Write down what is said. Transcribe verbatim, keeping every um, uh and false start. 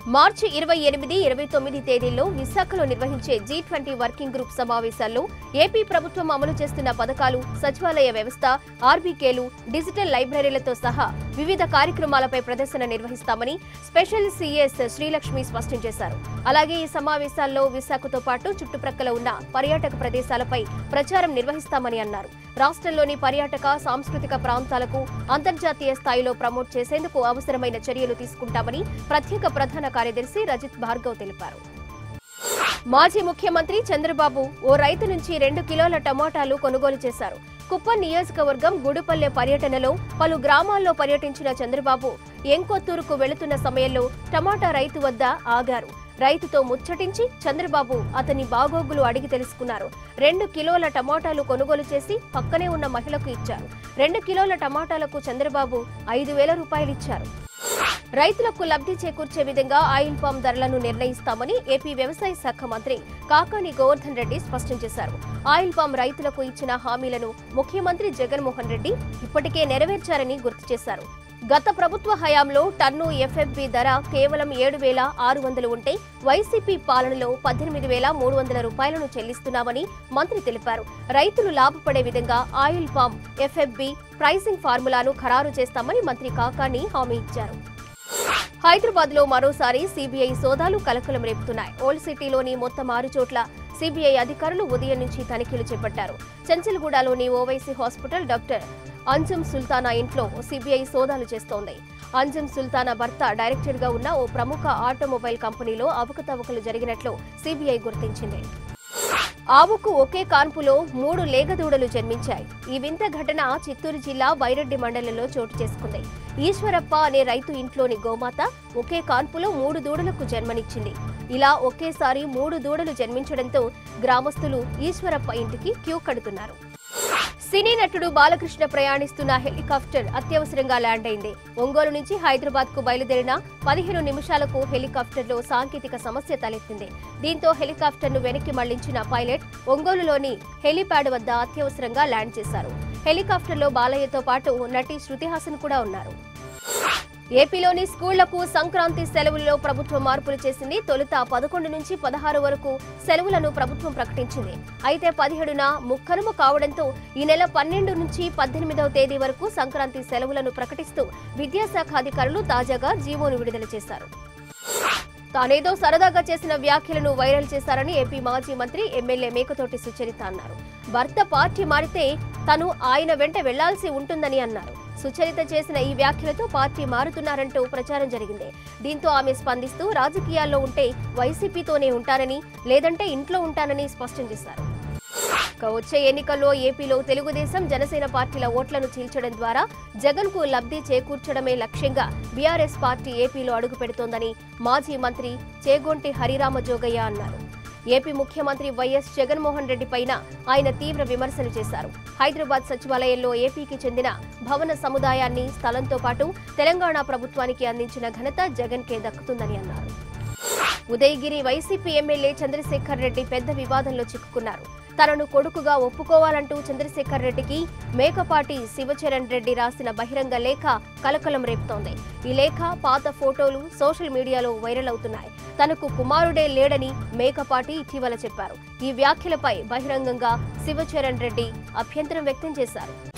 మార్చి ఇరవై ఎనిమిది, ఇరవై తొమ్మిది తేదీల్లో విశాఖలో నిర్వహించే జీ ట్వంటీ వర్కింగ్ గ్రూప్ సమావేశాల్లో ఏపీ ప్రభుత్వం అమలు చేస్తున్న పథకాలు, సచివాలయ వ్యవస్థ, ఆర్బీకేలు, డిజిటల్ లైబ్రరీలతో సహా వివిధ కార్యక్రమాలపై ప్రదర్శన నిర్వహిస్తామని స్పెషల్ సీఎస్ శ్రీలక్ష్మి స్పష్టం చేశారు. అలాగే ఈ సమావేశాల్లో విశాఖతో పాటు చుట్టుప్రక్కల ఉన్న పర్యాటక ప్రదేశాలపై ప్రచారం నిర్వహిస్తామని అన్నారు. రాష్ట్రంలోని పర్యాటక, సాంస్కృతిక ప్రాంతాలకు అంతర్జాతీయ స్థాయిలో ప్రమోట్ చేసేందుకు అవసరమైన చర్యలు తీసుకుంటామని ప్రత్యేక ప్రధాన కార్యదర్శి రజిత్ భార్గవ్ తెలిపారు. మాజీ ముఖ్యమంత్రి చంద్రబాబు ఓ రైతు నుంచి రెండు కిలోల టమాటాలు కొనుగోలు చేశారు. కుప్పం నియోజకవర్గం గుడిపల్లె పర్యటనలో పలు గ్రామాల్లో పర్యటించిన చంద్రబాబు ఎంకొత్తూరుకు వెళుతున్న సమయంలో టమాటా రైతు వద్ద ఆగారు. రైతుతో ముచ్చటించి చంద్రబాబు అతని బాగోగులు అడిగి తెలుసుకున్నారు. రెండు కిలోల టమాటాలు కొనుగోలు చేసి పక్కనే ఉన్న మహిళకు ఇచ్చారు. రెండు కిలోల టమాటాలకు చంద్రబాబు ఐదు వేల రూపాయలు ఇచ్చారు. రైతులకు లబ్ధి చేకూర్చే విధంగా ఆయిల్ పామ్ ధరలను నిర్ణయిస్తామని ఏపీ వ్యవసాయ శాఖ మంత్రి కాకాని గోవర్ధన్ రెడ్డి స్పష్టం చేశారు. ఆయిల్ పామ్ రైతులకు ఇచ్చిన హామీలను ముఖ్యమంత్రి జగన్మోహన్ రెడ్డి ఇప్పటికే నెరవేర్చారని గుర్తు చేశారు. గత ప్రభుత్వ హయాంలో టన్ను ఎఫ్ఎఫ్బి ధర కేవలం ఏడు వేల ఆరు వందలు ఉంటే వైసీపీ పాలనలో పద్దెనిమిది వేల మూడు వందల రూపాయలను చెల్లిస్తున్నామని మంత్రి తెలిపారు. రైతులు లాభపడే విధంగా ఆయిల్ పామ్ ఎఫ్ఎఫ్బి ప్రైసింగ్ ఫార్ములాను ఖరారు చేస్తామని మంత్రి కాకాని హామీ ఇచ్చారు. హైదరాబాద్ లో మరోసారి సీబీఐ సోదాలు కలకలం రేపుతున్నాయి. ఓల్డ్ సిటీలోని మొత్తం ఆరు చోట్ల సీబీఐ అధికారులు ఉదయం నుంచి తనిఖీలు చేపట్టారు. చెంచల్గూడలోని ఓవైసీ హాస్పిటల్ డాక్టర్ అంజుమ్ సుల్తానా ఇంట్లో సీబీఐ సోదాలు చేస్తోంది. అంజుమ్ సుల్తానా భర్త డైరెక్టర్ గా ఉన్న ఓ ప్రముఖ ఆటోమొబైల్ కంపెనీలో అవకతవకలు జరిగినట్లు సీబీఐ గుర్తించింది. ఆవుకు ఒకే కాన్పులో మూడు లేగదూడలు జన్మించాయి. ఈ వింత ఘటన చిత్తూరు జిల్లా వైరెడ్డి మండలంలో చోటు చేసుకుంది. ఈశ్వరప్ప అనే రైతు ఇంట్లోని గోమాత ఒకే కాన్పులో మూడు దూడలకు జన్మనిచ్చింది. ఇలా ఒకేసారి మూడు దూడలు జన్మించడంతో గ్రామస్తులు ఈశ్వరప్ప ఇంటికి క్యూ కడుతున్నారు. సినీ నటుడు బాలకృష్ణ ప్రయాణిస్తున్న హెలికాప్టర్ అత్యవసరంగా ల్యాండ్ అయింది. ఒంగోలు నుంచి హైదరాబాద్ కు బయలుదేరిన పదిహేను నిమిషాలకు హెలికాప్టర్ లో సాంకేతిక సమస్య తలెత్తింది. దీంతో హెలికాప్టర్ ను వెనక్కి మళ్లించిన పైలట్ ఒంగోలులోని హెలిప్యాడ్ వద్ద అత్యవసరంగా ల్యాండ్ చేశారు. హెలికాప్టర్ లో బాలయ్యతో పాటు నటి శృతి హాసన్ కూడా ఉన్నారు. ఏపీలోని స్కూళ్లకు సంక్రాంతి సెలవుల్లో ప్రభుత్వం మార్పులు చేసింది. తొలుత పదకొండు నుంచి పదహారు వరకు సెలవులను ప్రభుత్వం ప్రకటించింది. అయితే పదిహేడున ముక్కనుమ కావడంతో ఈ నెల పన్నెండు నుంచి పద్దెనిమిదవ తేదీ వరకు సంక్రాంతి సెలవులను ప్రకటిస్తూ విద్యాశాఖ అధికారులు తాజాగా జీవోను విడుదల చేశారు. తానేదో సరదాగా చేసిన వ్యాఖ్యలను వైరల్ చేశారని ఏపీ మాజీ మంత్రి ఎమ్మెల్యే మేకతోటి సుచరిత అన్నారు. భర్త పార్టీ మారితే తను ఆయన వెంట వెళ్లాల్సి ఉంటుందని అన్నారు. సుచరిత చేసిన ఈ వ్యాఖ్యలతో పార్టీ మారుతున్నారంటూ ప్రచారం జరిగింది. దీంతో ఆమె స్పందిస్తూ రాజకీయాల్లో ఉంటే వైసీపీతోనే ఉంటానని, లేదంటే ఇంట్లో ఉంటానని స్పష్టం చేశారు. వచ్చే ఎన్నికల్లో ఏపీలో తెలుగుదేశం, జనసేన పార్టీల ఓట్లను చీల్చడం ద్వారా జగన్ కు లబ్ధి చేకూర్చడమే లక్ష్యంగా బీఆర్ఎస్ పార్టీ ఏపీలో అడుగు పెడుతోందని మాజీ మంత్రి చేగొంటి హరిరామ జోగయ్య అన్నారు. ఏపీ ముఖ్యమంత్రి వైఎస్ జగన్మోహన్ రెడ్డి పైన ఆయన తీవ్ర విమర్శలు చేశారు. హైదరాబాద్ సచివాలయంలో ఏపీకి చెందిన భవన సముదాయాన్ని, స్థలంతో పాటు తెలంగాణ ప్రభుత్వానికి అందించిన ఘనత జగన్ కే దక్కుతుందని అన్నారు. ఉదయగిరి వైసీపీ ఎమ్మెల్యే చంద్రశేఖర్ రెడ్డి పెద్ద వివాదంలో చిక్కుకున్నారు. తనను కొడుకుగా ఒప్పుకోవాలంటూ చంద్రశేఖర్ రెడ్డికి మేకపాటి శివచరణ్ రెడ్డి రాసిన బహిరంగ లేఖ కలకలం రేపుతోంది. ఈ లేఖ, పాత ఫోటోలు సోషల్ మీడియాలో వైరల్ అవుతున్నాయి. తనకు కుమారుడే లేడని మేకపాటి ఇటీవల చెప్పారు. ఈ వ్యాఖ్యలపై బహిరంగంగా శివచరణ్ రెడ్డి అభ్యంతరం వ్యక్తం చేశారు.